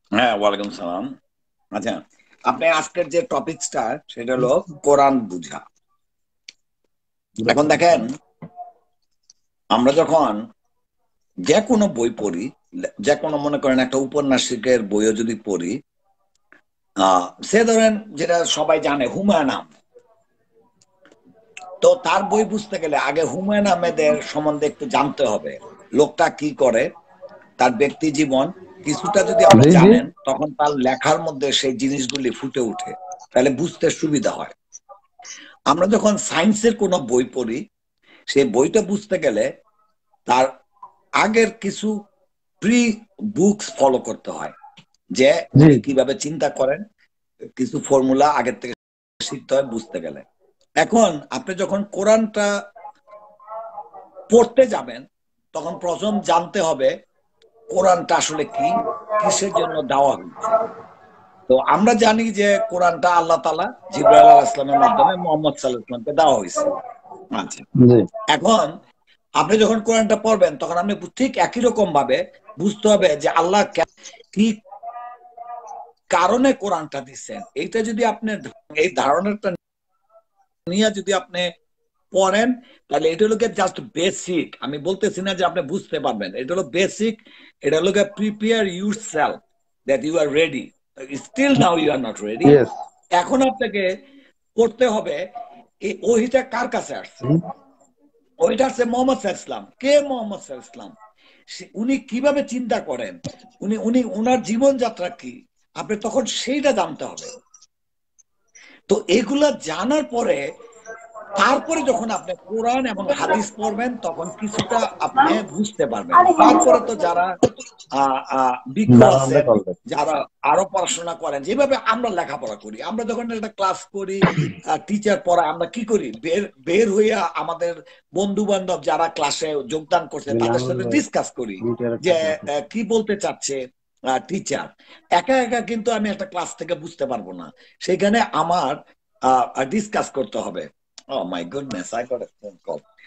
হ্যাঁ, ওয়ালাইকুম সালাম। আচ্ছা, আপনি আজকের যে টপিকসটা সেটা হলো কোরআন বুঝা। এখন দেখেন, আমরা যখন যে কোনো বই পড়ি, যে কোনো মনে করেন একটা উপন্যাসিকের বইও যদি পড়ি, সে ধরেন যেটা সবাই জানে হুমায়ুন আহমেদ, তো তার বই বুঝতে গেলে আগে হুমায়ুন আহমেদের সম্বন্ধে একটু জানতে হবে। লোকটা কি করে, তার ব্যক্তি জীবন কিছুটা যদি আপনি জি জি। জানেন, তখন তার লেখার মধ্যে সেই জিনিসগুলি ফুটে ওঠে, তাহলে বুঝতে সুবিধা হয়। আমরা যখন সায়েন্সের কোনো বই পড়ি, সেই বইটা বুঝতে গেলে তার আগের কিছু প্রি বুকস ফলো করতে হয়, যে জি উনি কিভাবে চিন্তা করেন, কিছু ফর্মুলা আগের থেকে শিখতে হয় বুঝতে গেলে। এখন আপনি যখন কোরআনটা পড়তে যাবেন, তখন প্রথম জানতে হবে কোরআনটা আসলে কি, কিসের জন্য দেওয়া হয়েছে। তো আমরা জানি যে কোরআনটা আল্লাহ তাআলা জিবরাইল আলাইহিস সালামের মাধ্যমে মুহাম্মদ সাল্লাল্লাহু আলাইহি ওয়াসাল্লামকে দেওয়া হয়েছে। আচ্ছা, জি। এখন আপনি যখন কোরআনটা পড়বেন, তখন আপনি ঠিক একই রকম ভাবে বুঝতে হবে যে আল্লাহ কি কারণে কোরআনটা দিচ্ছেন। এইটা যদি আপনি এই ধারণাটা নিয়ে যদি আপনি পড়েন, তাহলে এটা হলো জাস্ট বেসিক। আমি বলতেছি না যে আপনি বুঝতে পারবেন, এটা হলো বেসিক। এটা হলো prepare yourself that you are ready, still now you are not ready. Yes. এখন আপনাকে করতে হবে, এই ওহিটা কার কাছে আসছে। ওইটা হচ্ছে মোহাম্মদ সাল্লাল্লাহু আলাইহি ওয়াসাল্লাম। কে মোহাম্মদ সাল্লাল্লাহু আলাইহি ওয়াসাল্লাম? উনি কিভাবে চিন্তা করেন, উনি উনি ওনার জীবনযাত্রা কি, আপনি তখন সেইটা জানতে হবে। তো এগুলা জানার পরে, তারপরে যখন আপনি কোরআন এবং হাদিস পড়বেন, তখন কিছুটা আপনি বুঝতে পারবেন। তারপরে তো যারা বিজ্ঞ দারুণ আছেন, কল ব্যাক। যারা আরো পড়াশোনা করেন, যেভাবে আমরা লেখাপড়া করি, আমরা যখন একটা ক্লাস করি, টিচার পড়ায়, আমরা কি করি, বের বের হইয়া আমাদের বন্ধু বান্ধব যারা ক্লাসে যোগদান করছে তাদের সাথে ডিসকাস করি যে কি বলতে চাচ্ছে টিচার। একা একা কিন্তু আমি একটা ক্লাস থেকে বুঝতে পারবো না, সেখানে আমার ডিসকাস করতে হবে। Oh my goodness, I got a phone call.